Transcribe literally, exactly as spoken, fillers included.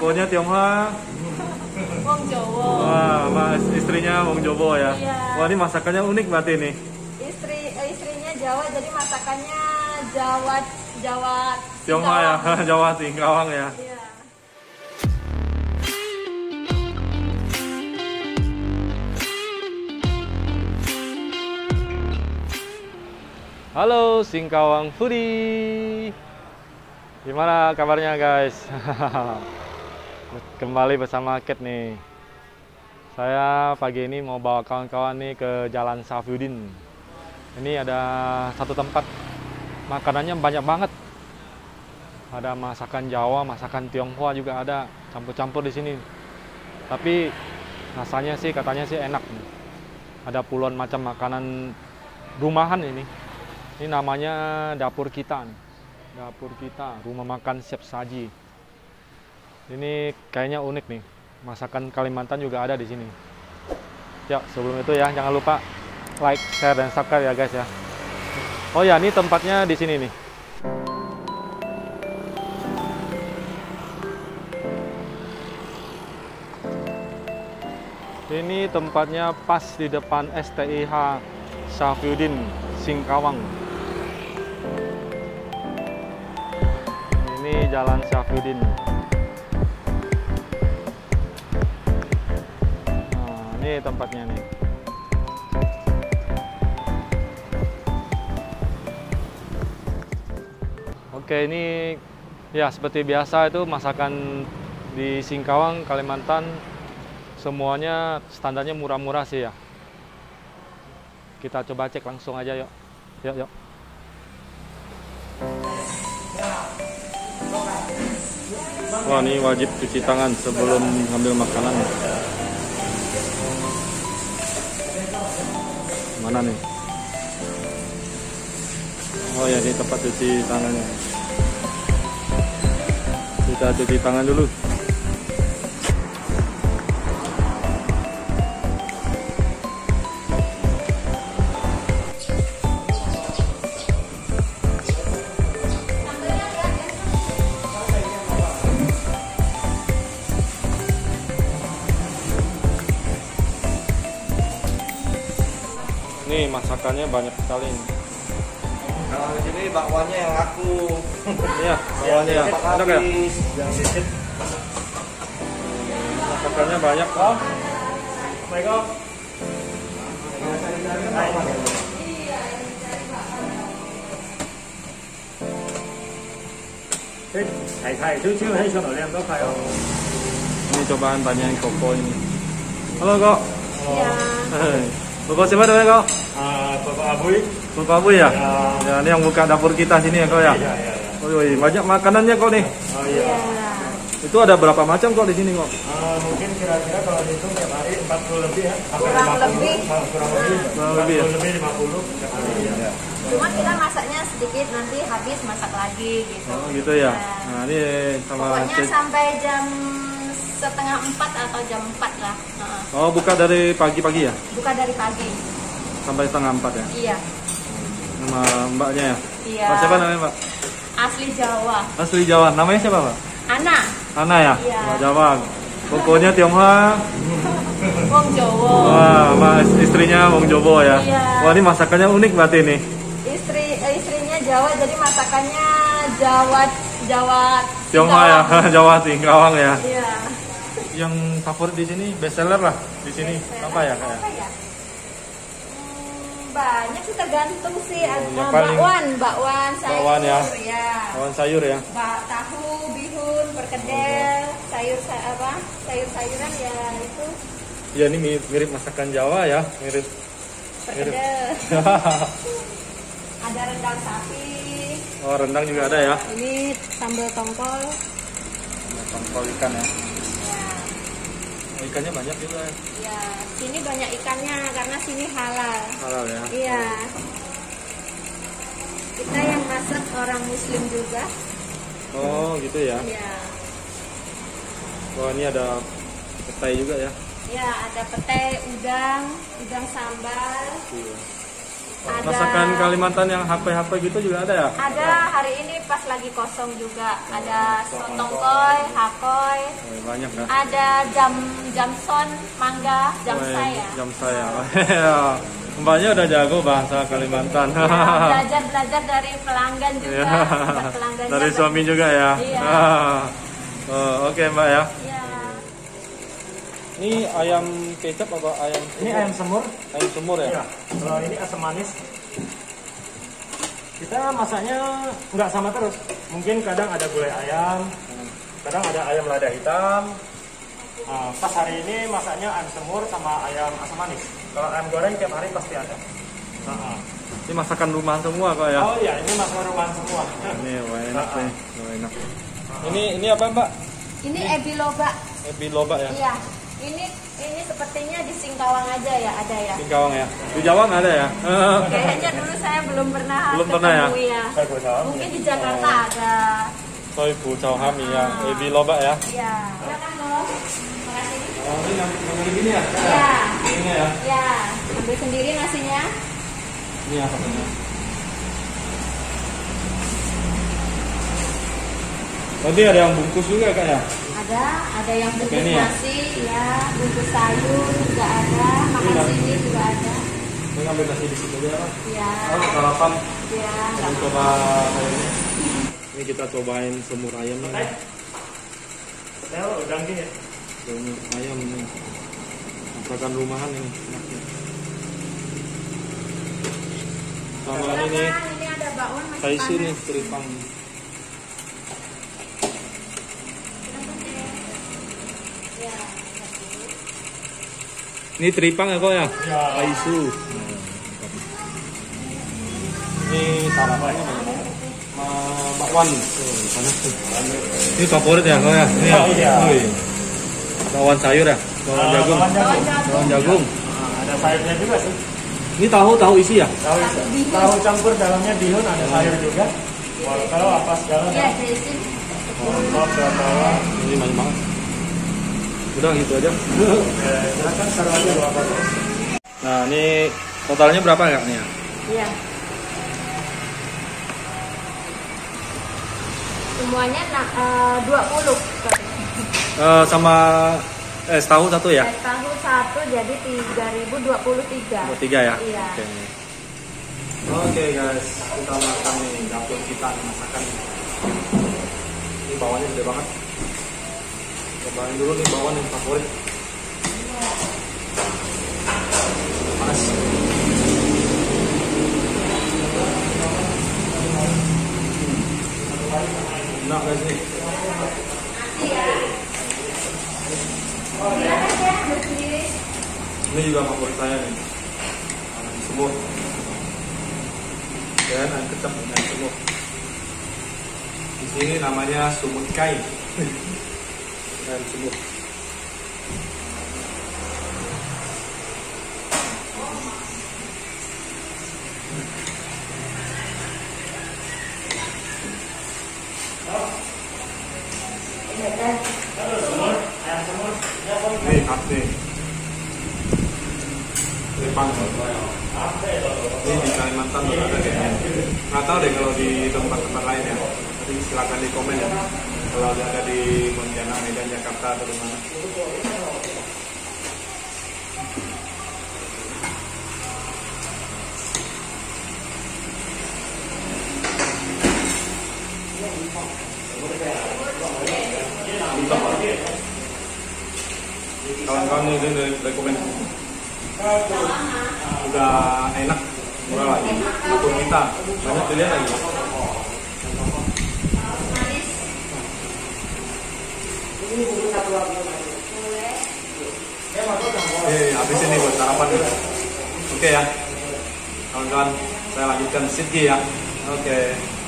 Pokoknya Tionghoa. Wong Jowo. Wah, mas istrinya Wong Jowo ya. Iya. Wah, ini masakannya unik berarti nih. Istri eh, istrinya Jawa, jadi masakannya Jawa Jawa. Tionghoa ya, Jawa Singkawang ya. Iya. Halo Singkawang Foodie, gimana kabarnya guys? Kembali bersama Ket nih. Saya pagi ini mau bawa kawan-kawan nih ke Jalan Safyudin. Ini ada satu tempat makanannya banyak banget. Ada masakan Jawa, masakan Tionghoa juga ada, campur-campur di sini. Tapi rasanya sih katanya sih enak. Ada puluhan macam makanan rumahan ini. Ini namanya Dapur Kita nih. Dapur Kita, rumah makan siap saji. Ini kayaknya unik nih. Masakan Kalimantan juga ada di sini. Ya, sebelum itu ya jangan lupa like, share dan subscribe ya guys ya. Oh ya, ini tempatnya di sini nih. Ini tempatnya pas di depan S T I H Safyudin Singkawang. Ini Jalan Safyudin. Nah, ini tempatnya nih. Oke, ini ya seperti biasa itu masakan di Singkawang, Kalimantan. Semuanya standarnya murah-murah sih ya. Kita coba cek langsung aja yuk. Yuk, yuk. Wah, ini wajib cuci tangan sebelum ngambil makanan. Mana nih? Oh ya, ini tempat cuci tangannya. Kita cuci tangan dulu. Nih masakannya banyak sekali. Kalau di sini bakwannya yang laku. Iya, bakwannya ya. Enak ya? Yang sisip. Masakannya banyak. Oh. Mereka. Ini cobaan banyak koko ini. Halo kok. Iya. Koko siapa namanya kok? Ah, Bapak Abuy. Bapak Abu ya? Ya. Ya, ini yang buka dapur kita sini ya kok ya? Iya, iya, iya. Oh, iya, banyak makanannya kok nih. Oh iya. Iya. Itu ada berapa macam kok di sini kok? Ah, mungkin kira-kira kalau dihitung tiap hari empat puluh lebih ya. Sampai Kurang lima puluh. lebih. Ah, kurang lebih. Kurang lebih ya? empat puluh lebih lima puluh tiap hari ya. Cuma kita masaknya sedikit, nanti habis masak lagi gitu. Oh gitu ya? Iya. Nah ini sama Pokoknya Cek. sampai jam setengah empat atau jam empat lah. Heeh. Oh buka dari pagi-pagi ya? Buka dari pagi. Sampai setengah empat ya? Iya. Sama mbaknya ya? Iya. Pak siapa namanya mbak? Asli Jawa. Asli Jawa, namanya siapa mbak? Ana. Ana ya? Iya. Mbak Jawa. Pokoknya Tionghoa. Wong Jowo. Wah, mas istrinya Wong Jowo ya? Iya. Wah, ini masakannya unik berarti nih. Istri eh, istrinya Jawa, jadi masakannya Jawa Jawa. Tionghoa ya? Singkawang. Jawa Singkawang ya? Iya. Yang favorit di sini best seller lah di sini. Apa ya kayak? Apa ya? Hmm, banyak sih, tergantung sih. Oh, Ada yang paling- bakwan, bakwan sayur. Bakwan ya? Ya. Kawan sayur ya? Bak tahu, bihun, perkedel, sayur sa- apa? Sayur-sayuran ya itu Ya ini mirip, mirip masakan Jawa ya, mirip. perkedel. Ada rendang sapi. Oh rendang juga ada ya? Ini sambal tongkol. Tongkol ikan ya? Ya. Oh, ikannya banyak juga. Ya, sini banyak ikannya karena sini halal. Halal ya? Iya. Kita yang masak orang Muslim juga. Oh gitu ya? Iya. Oh ini ada petai juga ya? Ya, ada pete, udang, udang sambal. Iya. Ada Masakan Kalimantan yang H P-H P gitu juga ada ya? Ada hari ini pas lagi kosong juga. Ada sotong koi, hakoy, Oh, banyak kan? Ada jam jamson, mangga, jam Oh, saya. Jam saya. Mbaknya udah jago bahasa Kalimantan. Ya, belajar belajar dari pelanggan juga. Ya. Dapat pelanggannya Dari banyak. suami juga ya. Iya. Oh, oke Mbak ya. Iya. Ini ayam kecap apa ayam? Ini ayam semur. Ayam semur ya? Iya. Kalau ini asam manis. Kita masaknya nggak sama terus. Mungkin kadang ada gulai ayam, kadang ada ayam lada hitam. Nah, pas hari ini masaknya ayam semur sama ayam asam manis. Kalau ayam goreng tiap hari pasti ada. Nah, Ini masakan rumahan semua kok ya? oh iya, ini masakan rumahan semua. Ini wah enak Ah, ah. nih, wah enak. Ini ini apa Mbak? Ini ebi loba. Ebi loba ya? Iya. Ini ini sepertinya di Singkawang aja ya, ada ya. Singkawang ya? Di Jawa nggak ada ya? Kayaknya dulu saya belum pernah Belum pernah ya? ketemu ya. Saya kurang tahu. Mungkin di Jakarta ada. Soi Bu Chow Hami ya, ebi loba ya? Iya. Silakan dong. Makasih. Oh ini yang begini ya? Iya. Ini ya? Ya, ambil sendiri nasinya. Ini apa namanya? Nanti ada yang bungkus juga kak ya? Ada, ada yang bungkus Ini ya? nasi, ya, bungkus sayur juga ada, makan Ini sini juga ada. Ini ngambil nasi di sini aja Pak. Ya, Oh, sarapan. ya, Kita nggak coba ayamnya. Ini kita cobain semur ayam nih. Saya udah gini ya. Semur ayam nih. Masakan rumahan ini. enaknya. Sama Silakan, ini ini ada bakwan masih saya isi panas. nih teripang. Ya, Ini teripang ya kok ya? Ya. Kaisu. Ini sarapannya banyak. Ma bakwan. Tuh, panas tuh. Ini favorit ya kok ya? Ini ya? Oh, iya. Oh, iya. Bakwan sayur ya? Bakwan Ah, jagung. bakwan jagung. Bakwan jagung. Nah, ada sayurnya juga sih. Ini tahu tahu isi ya? Tahu tahu campur dalamnya bihun, ada sayur juga. Wortel apa segala. ya, Jason. Wortel, daun bawang. Ini banyak banget. Udah gitu aja. Eh, silakan taruh aja dua botol. Nah ini totalnya berapa kak nih ya? Iya. Semuanya na- eh, dua puluh. Eh, sama es tahu satu ya? Es tahu satu jadi tiga ribu dua puluh tiga. Oh, tiga ya? Iya. Oke. Oke guys, kita makan nih dapur kita nih masakan. Ini bawahnya gede banget. Cobain dulu nih bawah yang favorit. Panas. Enak guys nih. Silakan ya, ambil sendiri. Ini juga favorit saya nih. Ayam semur. Dan ayam kecap dan ayam semur. Di sini namanya sumut kai. Ayam semur. Ini khas nih. Tripang. Ini di Kalimantan udah ada kayaknya. Nggak tahu deh kalau di tempat-tempat lain ya. Nanti silakan di komen ya. Kalau ada di Pontianak, Medan, Jakarta atau di mana. Kawan-kawan ini dari rekomen udah enak, murah lagi. Dapur kita banyak pilihan lagi. Oke, habis ini buat sarapan dulu. Oke ya, kawan-kawan, saya lanjutkan sit ya. Oke.